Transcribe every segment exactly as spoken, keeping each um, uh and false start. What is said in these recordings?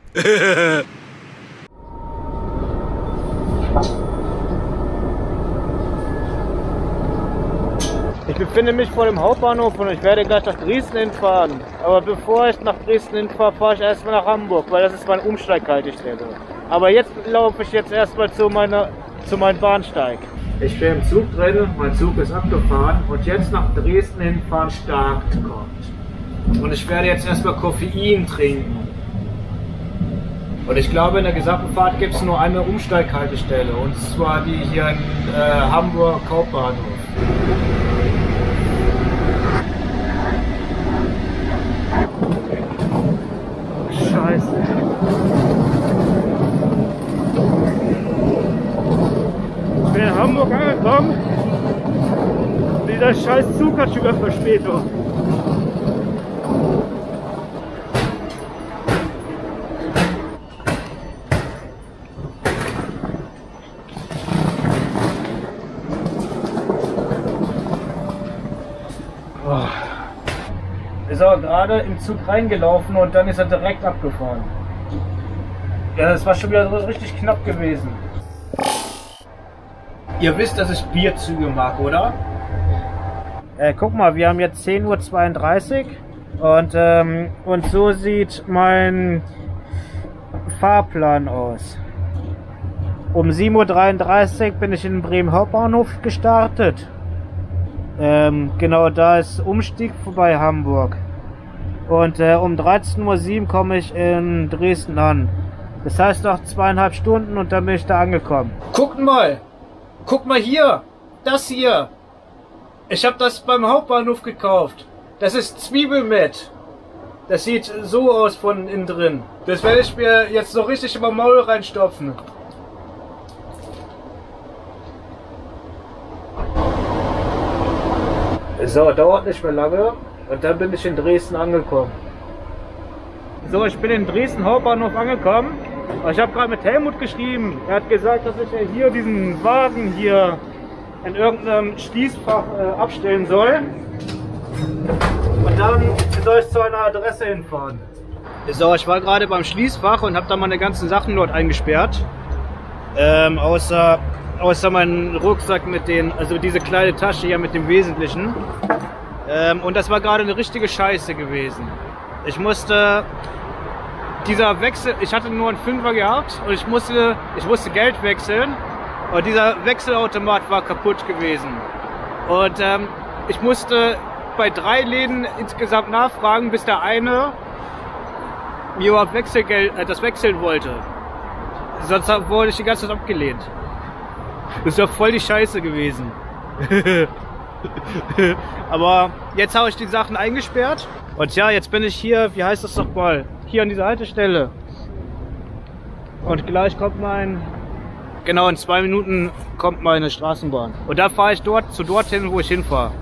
Ich befinde mich vor dem Hauptbahnhof und ich werde gleich nach Dresden hinfahren. Aber bevor ich nach Dresden hinfahre, fahre ich erstmal nach Hamburg, weil das ist meine Umsteighaltestelle. Aber jetzt laufe ich jetzt erstmal zu, meiner, zu meinem Bahnsteig. Ich stehe im Zug drin, mein Zug ist abgefahren und jetzt nach Dresden hinfahren Start kommt. Und ich werde jetzt erstmal Koffein trinken. Und ich glaube, in der gesamten Fahrt gibt es nur eine Umsteighaltestelle, und zwar die hier in äh, Hamburg Hauptbahnhof. Scheiße. Ich bin in Hamburg angekommen. Dieser scheiß Zug hat schon wieder Verspätung. Oh. Ist auch gerade im Zug reingelaufen und dann ist er direkt abgefahren. Ja, das war schon wieder so richtig knapp gewesen. Ihr wisst, dass ich Bierzüge mag, oder? Äh, guck mal, wir haben jetzt zehn Uhr zweiunddreißig und, ähm, und so sieht mein Fahrplan aus. Um sieben Uhr dreiunddreißig bin ich in Bremen Hauptbahnhof gestartet. Ähm, genau da ist Umstieg vorbei Hamburg. Und äh, um dreizehn Uhr sieben komme ich in Dresden an. Das heißt noch zweieinhalb Stunden und dann bin ich da angekommen. Guckt mal! Guck mal hier! Das hier! Ich habe das beim Hauptbahnhof gekauft. Das ist Zwiebelmett. Das sieht so aus von innen drin. Das werde ich mir jetzt so richtig in mein Maul reinstopfen. So, dauert nicht mehr lange und dann bin ich in Dresden angekommen. So, ich bin in Dresden Hauptbahnhof angekommen. Ich habe gerade mit Helmut geschrieben. Er hat gesagt, dass ich ja hier diesen Wagen hier in irgendeinem Schließfach äh, abstellen soll. Und dann soll ich zu einer Adresse hinfahren. So, ich war gerade beim Schließfach und habe da meine ganzen Sachen dort eingesperrt. Ähm, außer, außer meinen Rucksack mit den, also diese kleine Tasche hier mit dem Wesentlichen. Ähm, und das war gerade eine richtige Scheiße gewesen. Ich musste, dieser Wechsel, ich hatte nur einen Fünfer gehabt und ich musste, ich musste Geld wechseln. Und dieser Wechselautomat war kaputt gewesen. Und ähm, ich musste bei drei Läden insgesamt nachfragen, bis der eine mir überhaupt Wechselgeld, äh, das wechseln wollte. Sonst wurde ich die ganze Zeit abgelehnt. Das ist ja voll die Scheiße gewesen. Aber jetzt habe ich die Sachen eingesperrt. Und ja, jetzt bin ich hier, wie heißt das doch mal? Hier an dieser Haltestelle. Und gleich kommt mein... Genau, in zwei Minuten kommt meine Straßenbahn. Und da fahre ich dort zu dorthin, wo ich hinfahre.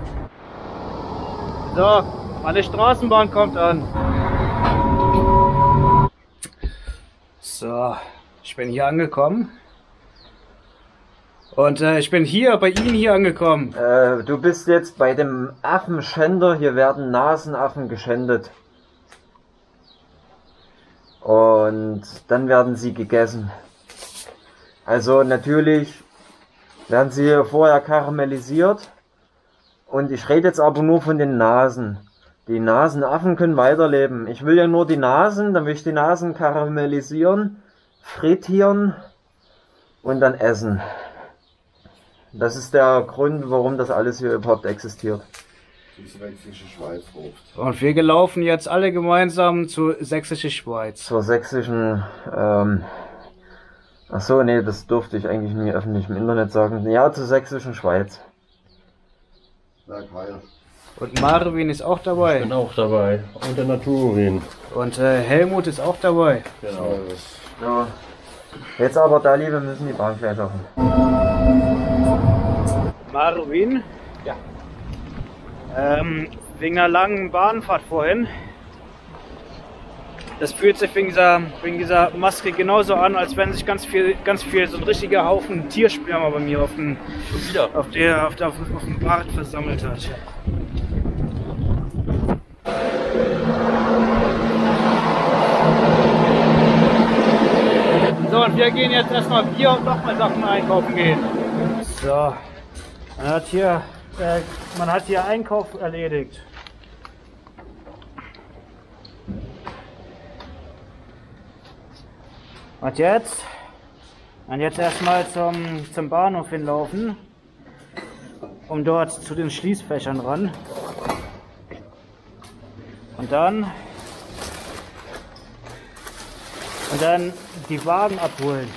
So, meine Straßenbahn kommt an. So, ich bin hier angekommen. Und äh, ich bin hier bei Ihnen hier angekommen. Äh, du bist jetzt bei dem Affenschänder. Hier werden Nasenaffen geschändet. Und dann werden sie gegessen. Also natürlich werden sie hier vorher karamellisiert. Und ich rede jetzt aber nur von den Nasen. Die Nasenaffen können weiterleben. Ich will ja nur die Nasen, dann will ich die Nasen karamellisieren, frittieren und dann essen. Das ist der Grund, warum das alles hier überhaupt existiert. Die Sächsische Schweiz ruft. Und wir laufen jetzt alle gemeinsam zur Sächsische Schweiz. Zur sächsischen, ähm, ach so, nee, das durfte ich eigentlich nie öffentlich im Internet sagen. Ja, zur Sächsischen Schweiz. Na, Kyle. Und Marvin ist auch dabei. Ich bin auch dabei. Und der Naturin. Und äh, Helmut ist auch dabei. Genau. So. Jetzt aber, Dali, wir müssen die Bahn gleich schaffen. Marvin? Ja. Ähm, wegen einer langen Bahnfahrt vorhin. Das fühlt sich wegen dieser, wegen dieser Maske genauso an, als wenn sich ganz viel, ganz viel, so ein richtiger Haufen Tiersperma bei mir auf dem, auf der, auf der, auf dem Bart versammelt hat. So, und wir gehen jetzt erstmal Bier und nochmal Sachen einkaufen gehen. So, man hat hier, äh, man hat hier Einkauf erledigt. Und jetzt? Und jetzt erstmal zum, zum Bahnhof hinlaufen, um dort zu den Schließfächern ran. Und dann, und dann die Wagen abholen.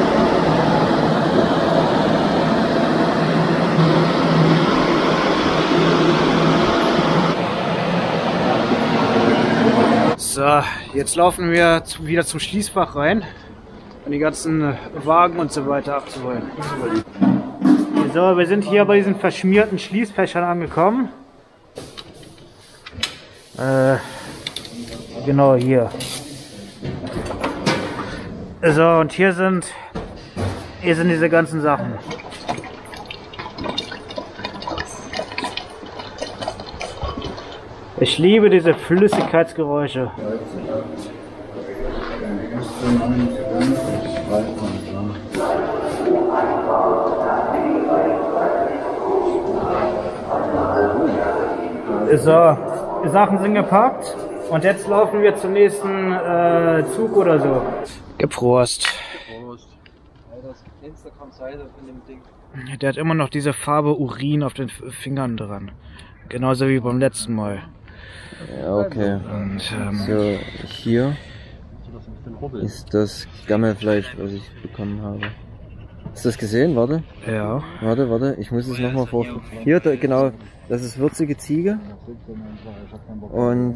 So, jetzt laufen wir zu, wieder zum Schließfach rein, um die ganzen Wagen und so weiter abzuholen. So, wir sind hier bei diesen verschmierten Schließfächern angekommen. Äh, genau hier. So, und hier sind, hier sind diese ganzen Sachen. Ich liebe diese Flüssigkeitsgeräusche. So, die Sachen sind gepackt und jetzt laufen wir zum nächsten äh, Zug oder so. Geprost. Prost. Das Instagram-Seite von dem Ding. Der hat immer noch diese Farbe Urin auf den Fingern dran. Genauso wie beim letzten Mal. Ja, okay. Und, ähm, so, hier ist das Gammelfleisch, was ich bekommen habe. Hast du das gesehen? Warte. Ja. Warte, warte. Ich muss es nochmal vorstellen. Hier, da, genau. Das ist würzige Ziege. Und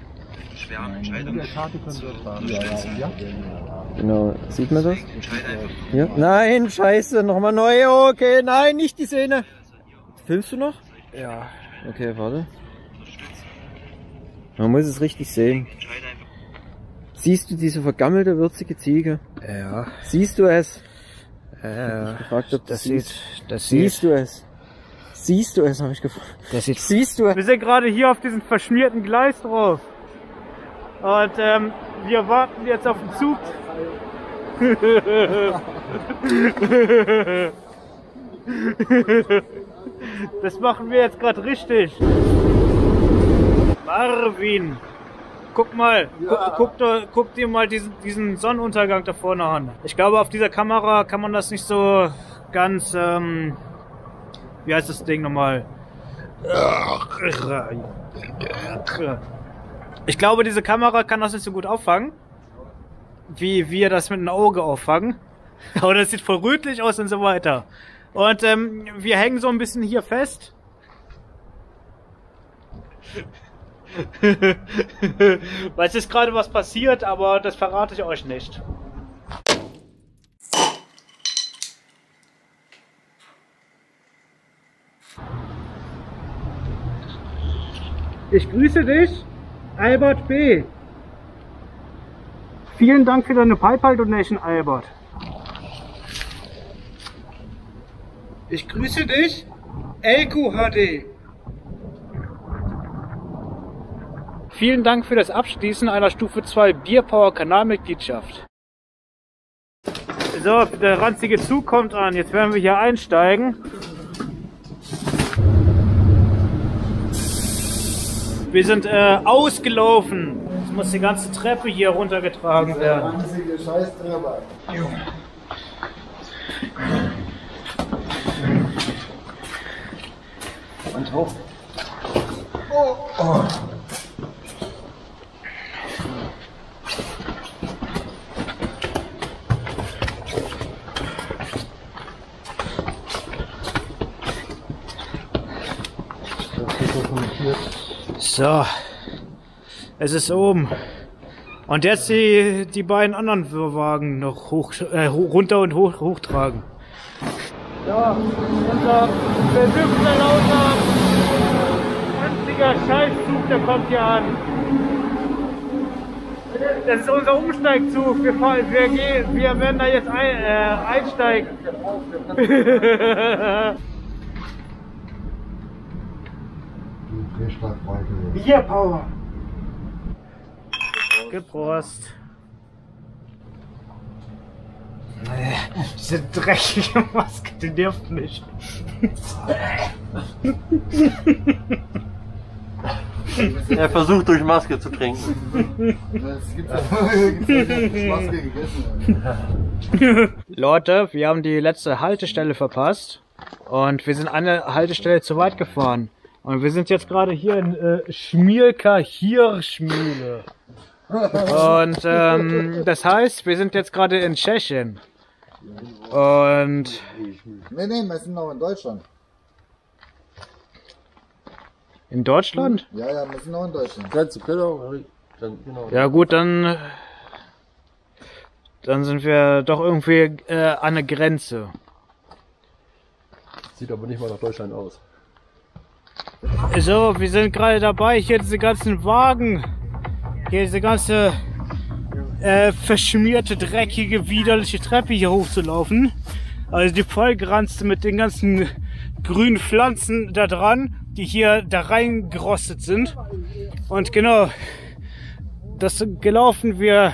genau, sieht man das? Hier? Nein, scheiße, nochmal neu. Okay, nein, nicht die Szene. Filmst du noch? Ja. Okay, warte. Man muss es richtig sehen. Siehst du diese vergammelte, würzige Ziege? Ja. Siehst du es? Ja. Ich gefragt, ob du Das siehst. sieht, das Siehst sieht, du es? Siehst du es, habe ich gefragt. das sieht. Siehst du es? Wir sind gerade hier auf diesem verschmierten Gleis drauf. Und ähm, wir warten jetzt auf den Zug. Das machen wir jetzt gerade richtig. Marvin, guck mal, guck, guck, dir- guck dir mal diesen, diesen Sonnenuntergang da vorne an. Ich glaube, auf dieser Kamera kann man das nicht so ganz, ähm, wie heißt das Ding nochmal? Ich glaube, diese Kamera kann das nicht so gut auffangen, wie wir das mit einem Auge auffangen. Aber das sieht voll rötlich aus und so weiter. Und ähm, wir hängen so ein bisschen hier fest. Weil es ist gerade was passiert, aber das verrate ich euch nicht. Ich grüße dich, Albert B. Vielen Dank für deine PayPal-Donation, Albert. Ich grüße dich, L Q H D. Vielen Dank für das Abschließen einer Stufe zwei Bierpower Kanalmitgliedschaft. So, der ranzige Zug kommt an. Jetzt werden wir hier einsteigen. Wir sind äh, ausgelaufen. Jetzt muss die ganze Treppe hier runtergetragen werden. Ranzige Scheißtreppe. Und hoch. Oh, oh. So, es ist oben. Und jetzt die, die beiden anderen Wagen noch hoch, äh, runter und hoch, hochtragen. Ja, unser versuchter lauter, ranziger Scheißzug, der kommt hier an. Das ist unser Umsteigzug. Wir, fahren, wir, gehen, wir werden da jetzt ein, äh, einsteigen. Bierpower. Geprost. Diese dreckige Maske, die nervt mich. Er versucht durch Maske zu trinken. Das gibt's ja nicht. Maske gegessen. Leute, wir haben die letzte Haltestelle verpasst und wir sind eine Haltestelle zu weit gefahren. Und wir sind jetzt gerade hier in äh, Schmielka Hirschmühle. Und ähm, das heißt, wir sind jetzt gerade in Tschechien. Und Nee, nee, wir sind noch in Deutschland. in Deutschland? Ja, ja, wir sind noch in Deutschland. Grenze, genau. Dann, genau. Ja gut, dann dann sind wir doch irgendwie äh, an der Grenze. Sieht aber nicht mal nach Deutschland aus. So, wir sind gerade dabei, hier diese ganzen Wagen, hier diese ganze äh, verschmierte, dreckige, widerliche Treppe hier hochzulaufen. Also die vollgeranzte mit den ganzen grünen Pflanzen da dran, die hier da reingerostet sind. Und genau, das gelaufen wir.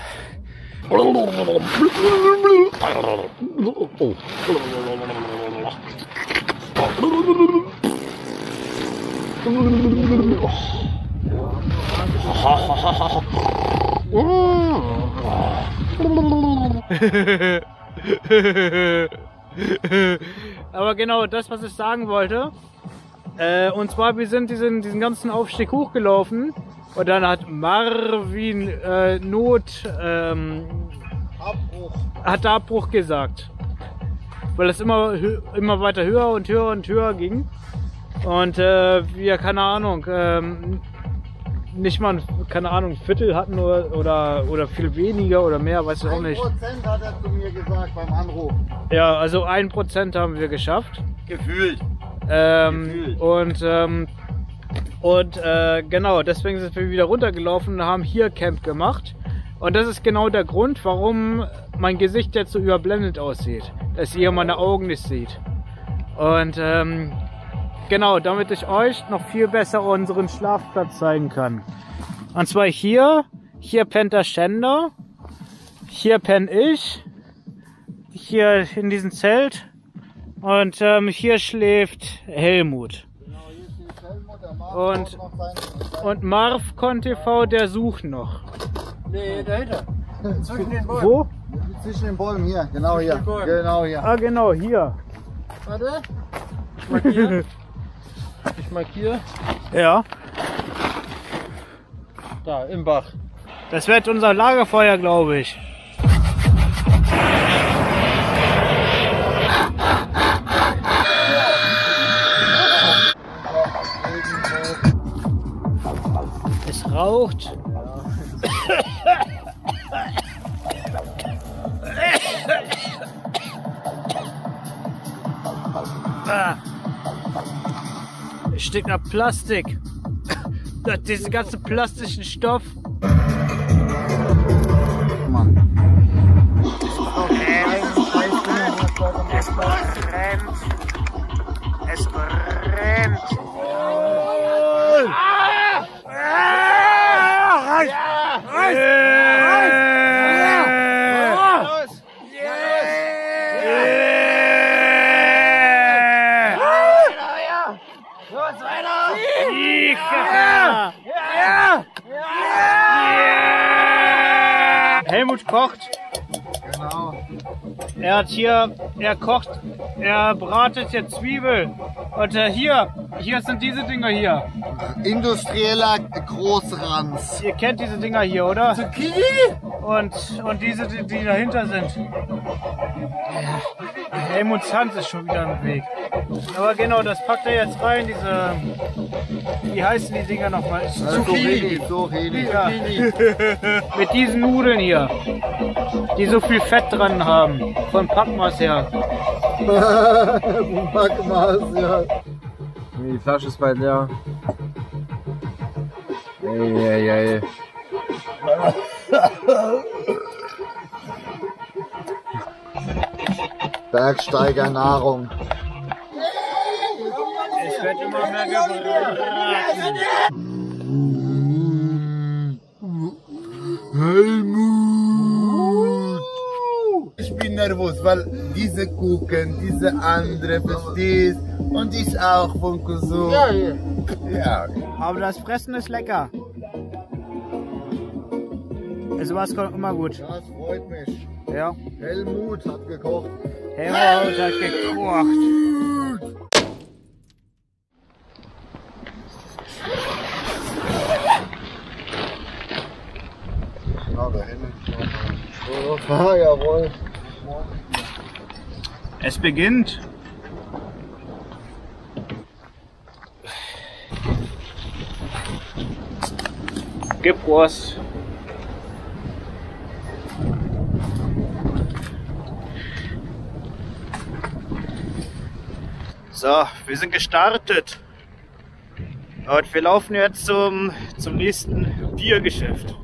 Aber genau das, was ich sagen wollte. Äh, und zwar, wir sind diesen, diesen ganzen Aufstieg hochgelaufen und dann hat Marvin äh, Not ähm, Abbruch. hat Abbruch gesagt, weil es immer immer weiter höher und höher und höher ging und äh, wir keine Ahnung ähm, nicht mal keine Ahnung ein Viertel hatten oder oder oder viel weniger oder mehr, weiß ich auch nicht. ein Prozent hat er zu mir gesagt beim Anruf. Ja, also ein Prozent haben wir geschafft. Gefühlt. Ähm, Gefühlt. und ähm, und äh, genau, deswegen sind wir wieder runtergelaufen und haben hier Camp gemacht. Und das ist genau der Grund, warum mein Gesicht jetzt so überblendet aussieht, dass ihr meine Augen nicht seht. Und ähm, genau, damit ich euch noch viel besser unseren Schlafplatz zeigen kann. Und zwar hier, hier pennt der Schänder, hier penne ich, hier in diesem Zelt. Und ähm, hier schläft Helmut. Und, und Marv T V, der sucht noch. Nee, dahinter. Zwischen den Bäumen. Wo? Zwischen den Bäumen hier, genau hier. Genau hier. Ah, genau, hier. Warte. Ich markiere. Ich markiere. Ja. Da, im Bach. Das wird unser Lagerfeuer, glaube ich. Es raucht. Ah. Es stinkt nach Plastik. Diese ganze plastischen Stoff. Es brennt. Es brennt. Ah! Ah! Ja! Raus! Raus! Los, weiter! Ja! Ja! Helmut kocht. Genau. Er hat hier, er kocht, er bratet jetzt Zwiebel. Und äh, hier, hier sind diese Dinger hier. Industrieller Großranz. Ihr kennt diese Dinger hier, oder? Zucchini? Und, und diese, die, die dahinter sind. Helmuts Hand ist schon wieder im Weg. Aber genau, das packt er jetzt rein, diese, wie heißen die Dinger nochmal? Zucchini. Zucchini. Ja. Mit diesen Nudeln hier, die so viel Fett dran haben, von Packmaß her. Packmaß, ja. Die Flasche ist bald leer. Ey, ey, ey. Bergsteigernahrung. Es wird immer mehr gebraten. Helmut! Ich bin nervös. weil diese gucken, diese andere, verstehst? Und ich auch von Konsum. Ja, ja. Ja. Aber das Fressen ist lecker. Also was kommt immer gut. Das freut mich. Ja. Helmut hat gekocht. Helmut hat gekocht. Ja, da hinten. Ah, jawohl. Es beginnt. Gib was. So, wir sind gestartet. Und wir laufen jetzt zum, zum nächsten Biergeschäft.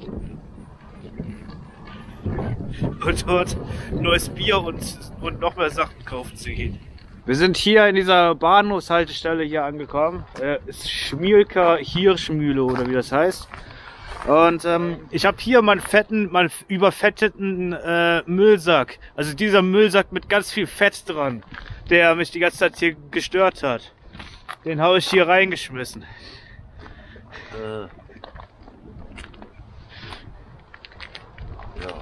Und dort neues Bier und, und noch mehr Sachen kaufen zu gehen. Wir sind hier in dieser Bahnhofshaltestelle hier angekommen. Äh, ist Schmielker Hirschmühle oder wie das heißt. Und ähm, ich habe hier meinen fetten, meinen überfetteten äh, Müllsack. Also dieser Müllsack mit ganz viel Fett dran, der mich die ganze Zeit hier gestört hat. Den habe ich hier reingeschmissen. Äh. Ja.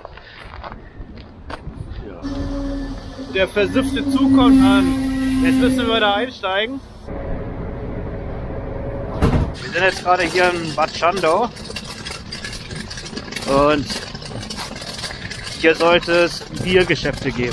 Ja. Der versiffte Zug kommt an. Jetzt müssen wir da einsteigen. Wir sind jetzt gerade hier in Bad Schandau. Und hier sollte es Biergeschäfte geben.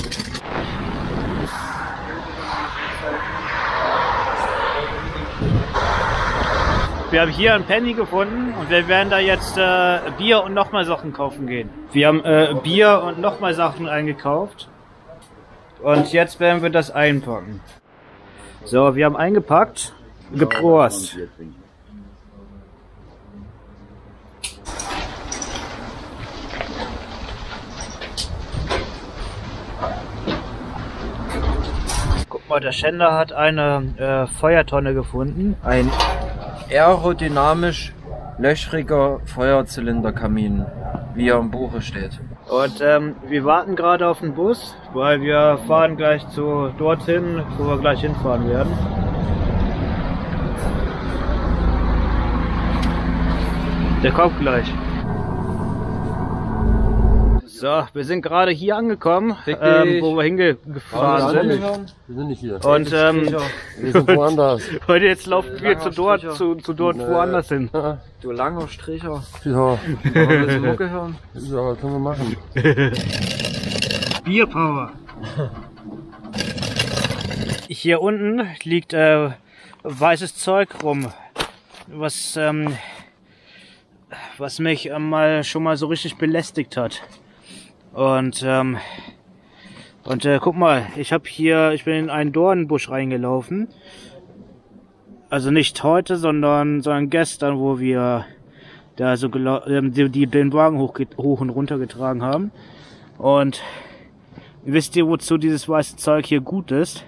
Wir haben hier einen Penny gefunden und wir werden da jetzt äh, Bier und nochmal Sachen kaufen gehen. Wir haben äh, Bier und nochmal Sachen eingekauft. Und jetzt werden wir das einpacken. So, wir haben eingepackt. Geprost. Guck mal, der Schänder hat eine äh, Feuertonne gefunden. Ein aerodynamisch löchriger Feuerzylinderkamin, wie er im Buche steht. Und ähm, wir warten gerade auf den Bus, weil wir fahren gleich zu dorthin, wo wir gleich hinfahren werden. Der kommt gleich. So, wir sind gerade hier angekommen, ähm, wo wir hingefahren sind. Wir sind nicht hier. Und ähm, Wir sind woanders. heute jetzt laufen wir zu dort, zu, zu dort Nee. woanders hin. Du langer Stricher. Ja, Willst du Mucke hören? ja, können wir machen. Bierpower. Hier unten liegt äh, weißes Zeug rum, was ähm, was mich äh, mal schon mal so richtig belästigt hat. Und ähm, und äh, guck mal, ich habe hier, ich bin in einen Dornenbusch reingelaufen. Also nicht heute, sondern sondern gestern, wo wir da so ähm, die, die den Wagen hoch, hoch und runter getragen haben. Und wisst ihr, wozu dieses weiße Zeug hier gut ist?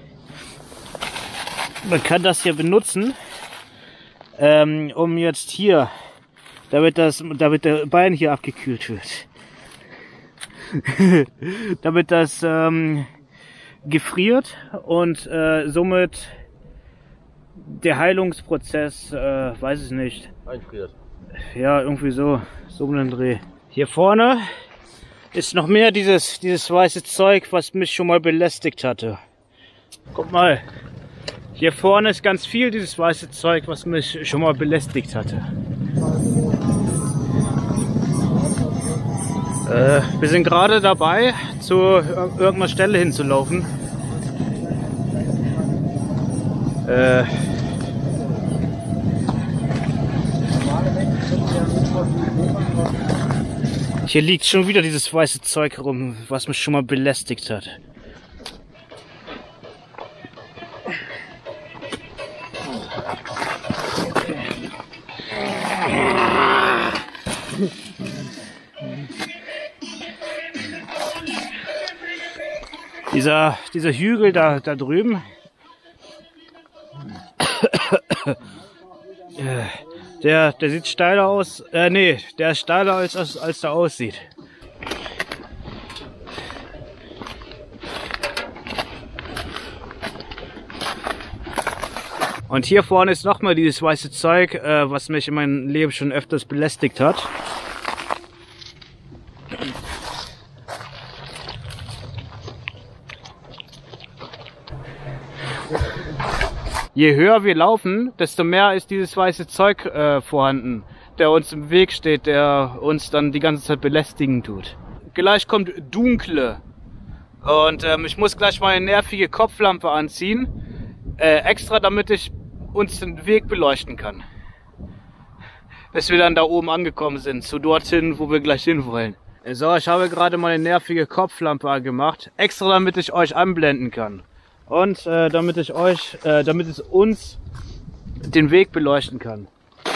Man kann das hier benutzen, ähm, um jetzt hier, damit das, damit der Bein hier abgekühlt wird. Damit das ähm, gefriert und äh, somit der Heilungsprozess, äh, weiß ich nicht. Einfriert. Ja, irgendwie so, so um den Dreh. Hier vorne ist noch mehr dieses, dieses weiße Zeug, was mich schon mal belästigt hatte. Guck mal, hier vorne ist ganz viel dieses weiße Zeug, was mich schon mal belästigt hatte. Äh, wir sind gerade dabei, zu irgendeiner Stelle hinzulaufen. Äh, Hier liegt schon wieder dieses weiße Zeug rum, was mich schon mal belästigt hat. Dieser, dieser Hügel da, da drüben, der, der sieht steiler aus, äh, nee, der ist steiler als, als, als der aussieht. Und hier vorne ist nochmal dieses weiße Zeug, äh, was mich in meinem Leben schon öfters belästigt hat. Je höher wir laufen, desto mehr ist dieses weiße Zeug äh, vorhanden, der uns im Weg steht, der uns dann die ganze Zeit belästigen tut. Gleich kommt Dunkle und ähm, ich muss gleich mal eine nervige Kopflampe anziehen, äh, extra damit ich uns den Weg beleuchten kann. Bis wir dann da oben angekommen sind, zu dorthin, wo wir gleich hin wollen. So, ich habe gerade mal eine nervige Kopflampe angemacht, extra damit ich euch anblenden kann. Und äh, damit ich euch, äh, damit es uns den Weg beleuchten kann.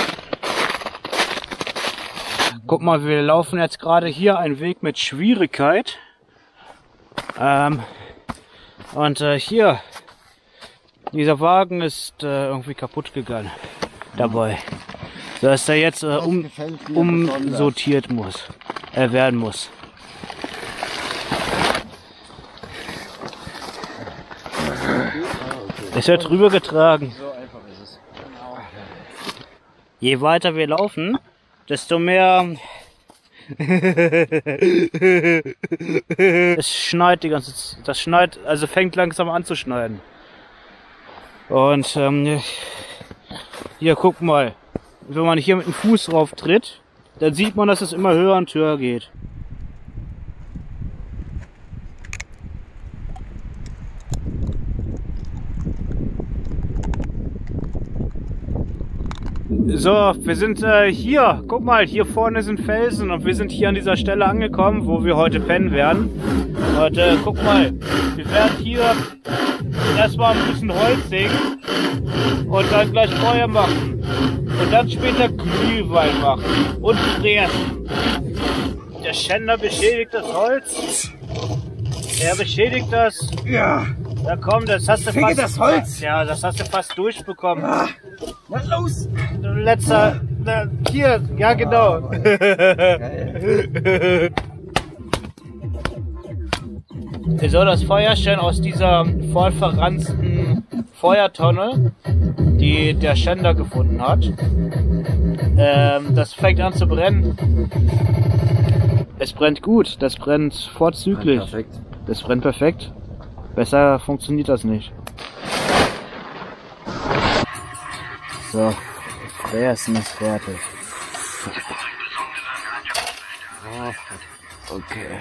Guck mal, wir laufen jetzt gerade hier einen Weg mit Schwierigkeit. Ähm, und äh, hier, dieser Wagen ist äh, irgendwie kaputt gegangen dabei. So dass er jetzt äh, um, umsortiert muss, äh, werden muss. Es wird drüber getragen. So einfach ist es. Je weiter wir laufen, desto mehr es schneit die ganze Zeit. Das schneit, also fängt langsam an zu schneiden. Und ähm, hier guck mal, wenn man hier mit dem Fuß drauf tritt, dann sieht man, dass es immer höher und höher geht. So, wir sind äh, hier. Guck mal, hier vorne sind Felsen und wir sind hier an dieser Stelle angekommen, wo wir heute pennen werden. Und äh, guck mal, wir werden hier erstmal ein bisschen Holz sägen und dann gleich Feuer machen. Und dann später Glühwein machen und fräsen. Der Schänder beschädigt das Holz. Er beschädigt das. Ja. Ja komm, das hast du fast... das Holz! Ja, das hast du fast durchbekommen. Ah, was los? Letzter... Na, hier, ja genau. Wir sollen das Feuer stellen aus dieser voll verranzten Feuertonne, die der Schänder gefunden hat. Ähm, das fängt an zu brennen. Es brennt gut, das brennt vorzüglich. Ja, perfekt. Das brennt perfekt. Besser funktioniert das nicht. So, Fräsen ist fertig. Okay.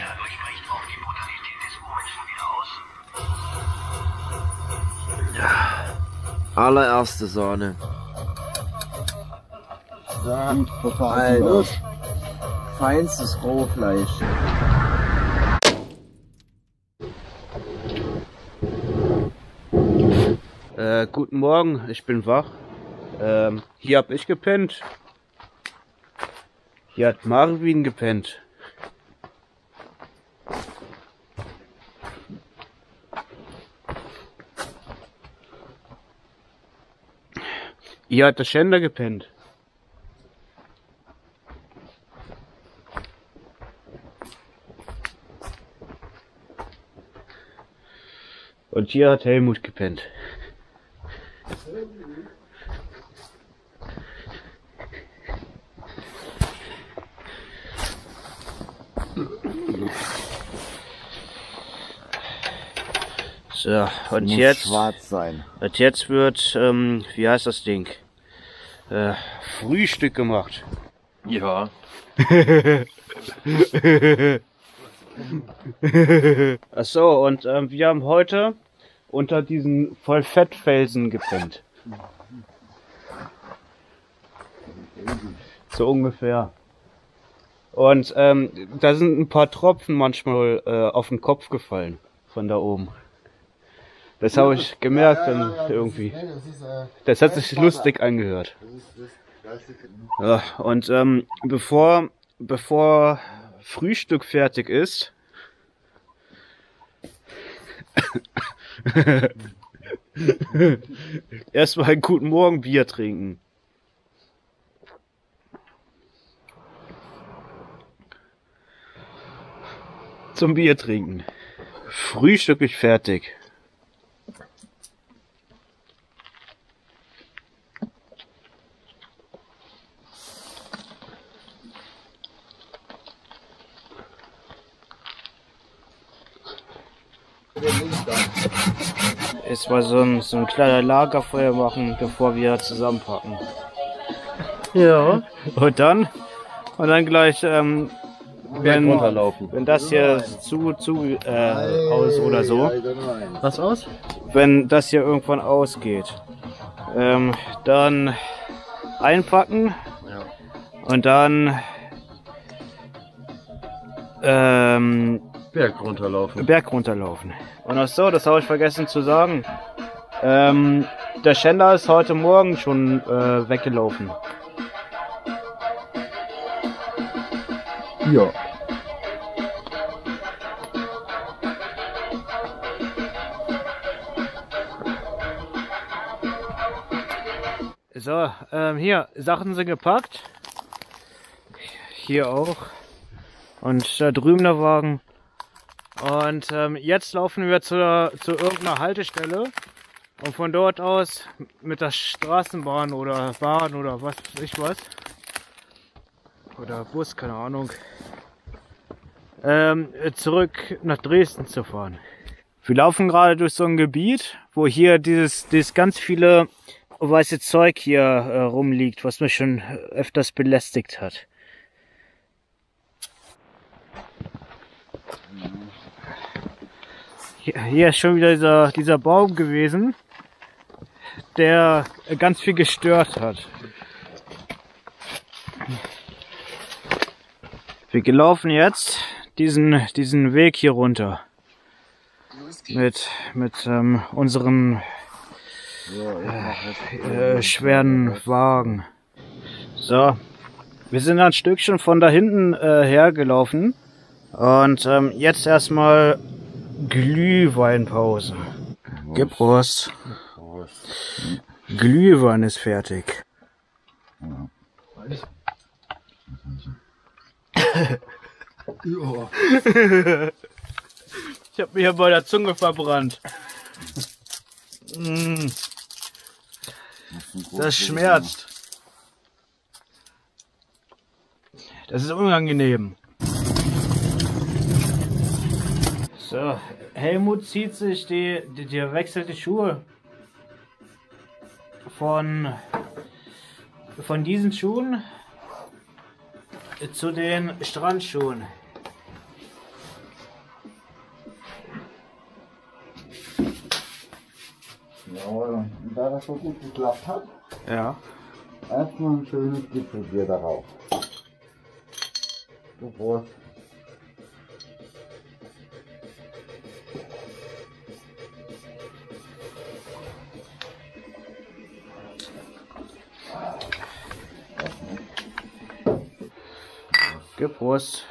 Ja. Allererste Sahne. Ja, total. Alter. Feinstes Rohfleisch. Äh, guten Morgen, ich bin wach. Ähm, hier hab ich gepennt. Hier hat Marvin gepennt. Hier hat der Schänder gepennt. Und hier hat Helmut gepennt. So, und Muss jetzt, schwarz sein. und jetzt wird, ähm, wie heißt das Ding? Äh, Frühstück gemacht. Ja. Ach so, und ähm, wir haben heute unter diesen Vollfettfelsen gepennt. So ungefähr. Und ähm, da sind ein paar Tropfen manchmal äh, auf den Kopf gefallen von da oben. Das habe ich gemerkt dann irgendwie. Das hat sich lustig angehört. Ja, und ähm, bevor bevor Frühstück fertig ist, erstmal ein guten Morgen Bier trinken. Zum Bier trinken. Frühstück ist fertig. Es war so ein, so ein kleiner Lagerfeuer machen, bevor wir zusammenpacken. Ja. Und dann, und dann gleich, ähm, wenn, wenn das hier zu, zu äh, aus oder so, Was aus? wenn das hier irgendwann ausgeht, ähm, dann einpacken und dann ähm, Berg runterlaufen. Berg runterlaufen. Und ach so, das habe ich vergessen zu sagen. Ähm, der Schänder ist heute Morgen schon äh, weggelaufen. Ja. So, ähm, hier, Sachen sind gepackt. Hier auch. Und da drüben der Wagen. Und ähm, jetzt laufen wir zu, zu irgendeiner Haltestelle. Und von dort aus mit der Straßenbahn oder Bahn oder was weiß ich was. Oder Bus, keine Ahnung. Ähm, zurück nach Dresden zu fahren. Wir laufen gerade durch so ein Gebiet, wo hier dieses, dieses ganz viele weiße Zeug hier äh, rumliegt, was mich schon öfters belästigt hat. Hier, hier ist schon wieder dieser, dieser Baum gewesen, der ganz viel gestört hat. Wir laufen jetzt diesen, diesen Weg hier runter mit, mit ähm, unseren äh, äh, schweren Wagen. So, wir sind ein Stückchen von da hinten äh, hergelaufen und ähm, jetzt erstmal Glühweinpause. Gib Prost. Glühwein ist fertig. Ich hab mir hier bei der Zunge verbrannt. Mm. Das schmerzt. Das ist unangenehm. So, Helmut zieht sich die, die, die wechselt die Schuhe von, von diesen Schuhen zu den Strandschuhen. Jawohl, und da das so gut geklappt hat, Ja. erstmal ein schönes Gipfelbier darauf. Prost. Prost.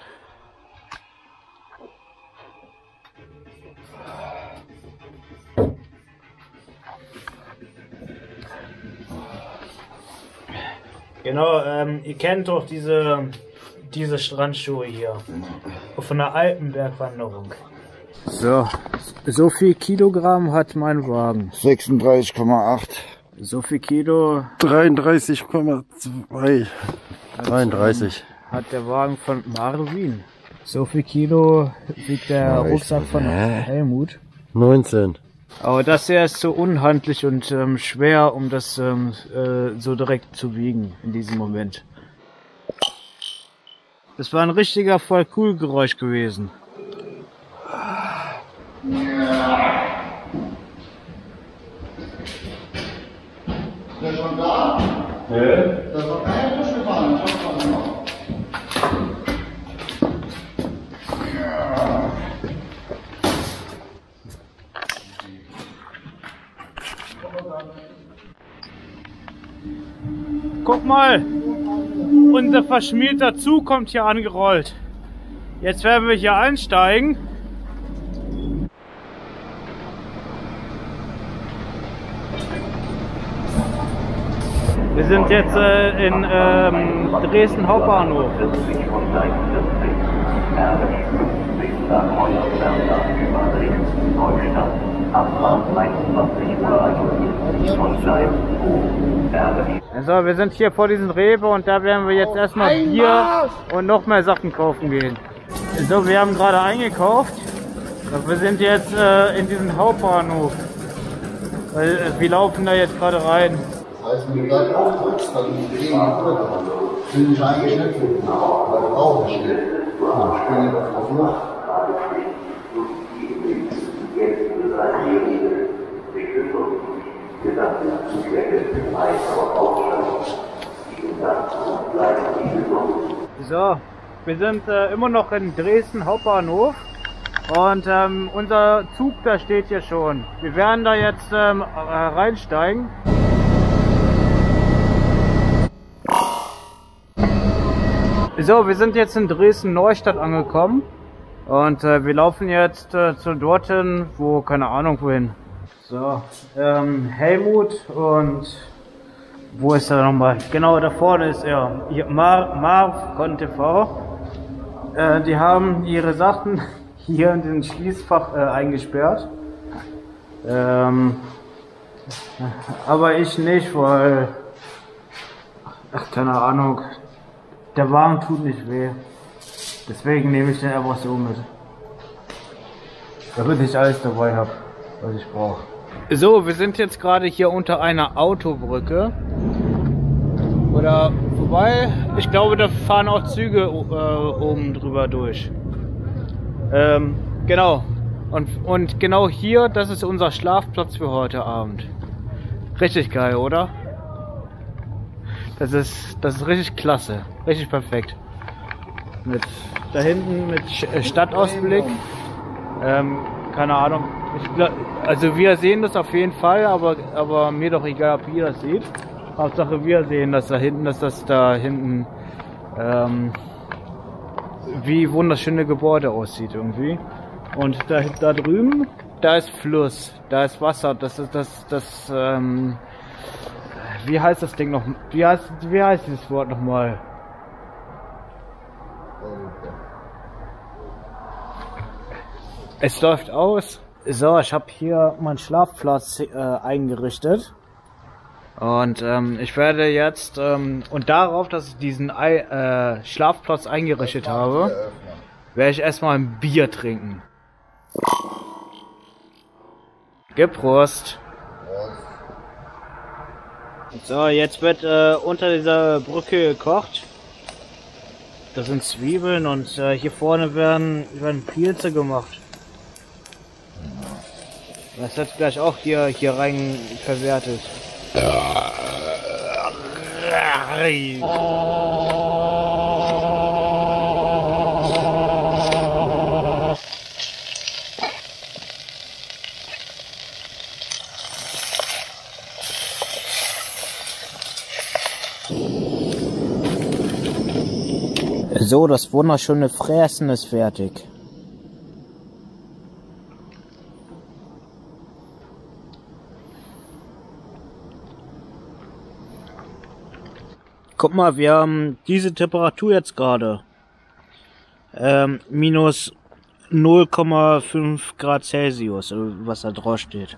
Genau, ähm, ihr kennt doch diese, diese Strandschuhe hier von der Alpenbergwanderung. So, so viel Kilogramm hat mein Wagen. sechsunddreißig Komma acht. So viel Kilo dreiunddreißig Komma zwei. dreiunddreißig. Hat der Wagen von Marvin. So viel Kilo wiegt der Rucksack von Helmut. neunzehn. Aber das hier ist so unhandlich und ähm, schwer, um das ähm, äh, so direkt zu wiegen in diesem Moment. Das war ein richtiger Voll-Cool-Geräusch gewesen. Ist der schon da? Ja. Das war keine Busch gefahren. Guck mal, unser verschmierter Zug kommt hier angerollt. Jetzt werden wir hier einsteigen. Wir sind jetzt äh, in ähm, Dresden Hauptbahnhof. Also wir sind hier vor diesem Rewe und da werden wir jetzt erstmal Bier und noch mehr Sachen kaufen gehen. So, wir haben gerade eingekauft Wir sind jetzt äh, in diesem Hauptbahnhof. Weil, äh, wir laufen da jetzt gerade rein. Das heißt, wenn du da drauf drückst, dann gehen die Brücke. Bin ich eigentlich nicht so gut, weil brauche ich nicht. Ich bin nicht auf der Flucht. So, wir sind äh, immer noch in Dresden Hauptbahnhof und ähm, unser Zug, da steht hier schon. Wir werden da jetzt ähm, äh, reinsteigen. So, wir sind jetzt in Dresden Neustadt angekommen und äh, wir laufen jetzt äh, zu dorthin, wo, keine Ahnung wohin. So, ähm, Helmut und wo ist er nochmal? Genau, da vorne ist er. Hier, Mar Marv von T V. Äh, die haben ihre Sachen hier in den Schließfach äh, eingesperrt. Ähm, aber ich nicht, weil, ach, keine Ahnung, der Wagen tut nicht weh. Deswegen nehme ich den einfach so mit. Damit ich alles dabei habe, was ich brauche. So, wir sind jetzt gerade hier unter einer Autobrücke. Oder vorbei. Ich glaube, da fahren auch Züge äh, oben drüber durch. Ähm, genau. Und, und genau hier, das ist unser Schlafplatz für heute Abend. Richtig geil, oder? Das ist, das ist richtig klasse. Richtig perfekt. Mit da hinten mit Stadtausblick. Ähm, keine Ahnung. Ich glaub, also wir sehen das auf jeden Fall, aber, aber mir doch egal, ob ihr das seht. Hauptsache wir sehen, dass da hinten, dass das da hinten ähm, wie wunderschöne Gebäude aussieht irgendwie. Und da, da drüben, da ist Fluss, da ist Wasser, das ist das, das, ähm, wie heißt das Ding noch, wie heißt, wie heißt dieses Wort nochmal? Es läuft aus. So, ich habe hier meinen Schlafplatz äh, eingerichtet. Und ähm, ich werde jetzt, ähm, und darauf, dass ich diesen Ei, äh, Schlafplatz eingerichtet habe, werde ich erstmal ein Bier trinken. Geprost! So, jetzt wird äh, unter dieser Brücke gekocht. Das sind Zwiebeln und äh, hier vorne werden, werden Pilze gemacht. Das wird gleich auch hier, hier rein verwertet. So, das wunderschöne Fräsen ist fertig. Guck mal, wir haben diese Temperatur jetzt gerade. Ähm, minus null Komma fünf Grad Celsius, was da drauf steht.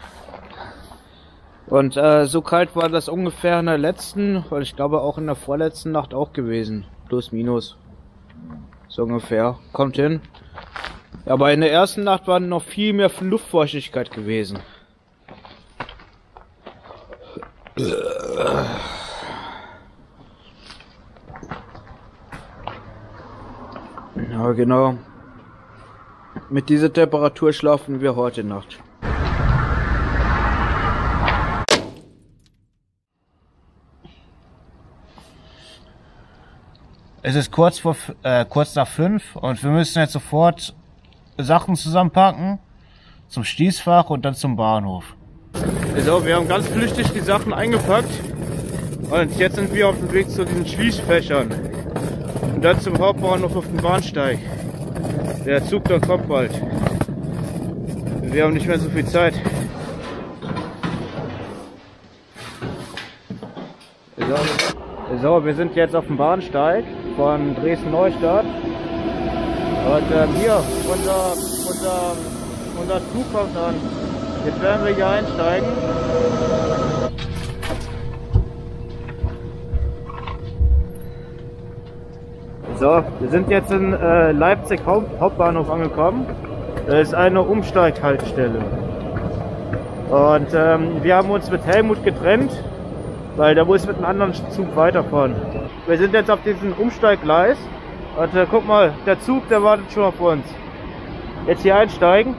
Und äh, so kalt war das ungefähr in der letzten, und ich glaube auch in der vorletzten Nacht auch gewesen. Plus, minus. So ungefähr. Kommt hin. Aber in der ersten Nacht war noch viel mehr Luftfeuchtigkeit gewesen. Ja, genau. Mit dieser Temperatur schlafen wir heute Nacht. Es ist kurz vor äh, kurz nach fünf und wir müssen jetzt sofort Sachen zusammenpacken zum Schließfach und dann zum Bahnhof. So, wir haben ganz flüchtig die Sachen eingepackt und jetzt sind wir auf dem Weg zu den Schließfächern und dann zum Hauptbahnhof auf dem Bahnsteig. Der Zug da kommt bald. Wir haben nicht mehr so viel Zeit. So, so wir sind jetzt auf dem Bahnsteig von Dresden-Neustadt. Und ähm, hier, unser, unser, unser Zug kommt an. Jetzt werden wir hier einsteigen. So, wir sind jetzt in äh, Leipzig Haupt Hauptbahnhof angekommen. Das ist eine Umsteighaltestelle. Und ähm, wir haben uns mit Helmut getrennt, weil der muss mit einem anderen Zug weiterfahren. Wir sind jetzt auf diesem Umsteiggleis. Und äh, guck mal, der Zug, der wartet schon auf uns. Jetzt hier einsteigen.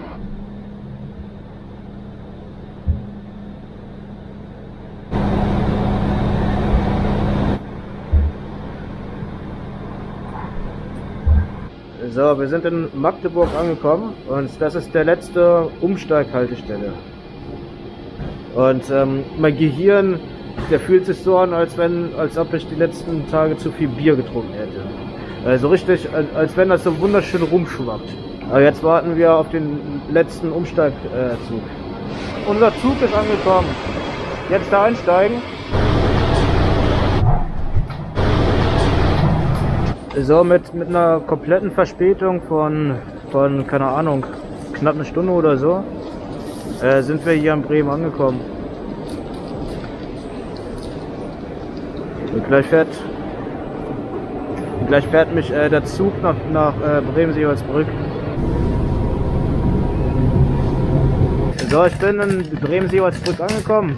So, wir sind in Magdeburg angekommen und das ist der letzte Umsteighaltestelle. Und ähm, mein Gehirn, der fühlt sich so an, als wenn, als ob ich die letzten Tage zu viel Bier getrunken hätte. Also richtig, als, als wenn das so wunderschön rumschwappt. Aber jetzt warten wir auf den letzten Umsteigzug. Äh, Unser Zug ist angekommen. Jetzt da einsteigen. So, mit, mit einer kompletten Verspätung von, von, keine Ahnung, knapp eine Stunde oder so, äh, sind wir hier in Bremen angekommen. Und gleich fährt, gleich fährt mich äh, der Zug nach, nach äh, Bremen-Seeholzbrück. So, ich bin in Bremen-Seeholzbrück angekommen.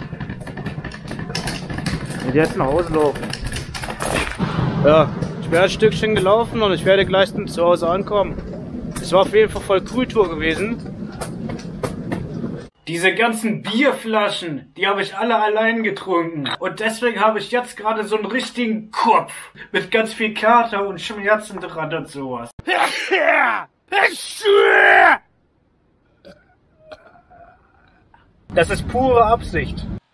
Und jetzt nach Hause laufen. Ja. Ich bin ein Stückchen gelaufen und ich werde gleich zu Hause ankommen. Es war auf jeden Fall voll Kultur gewesen. Diese ganzen Bierflaschen, die habe ich alle allein getrunken. Und deswegen habe ich jetzt gerade so einen richtigen Kopf. Mit ganz viel Kater und Schmerzen dran und sowas. Das ist pure Absicht.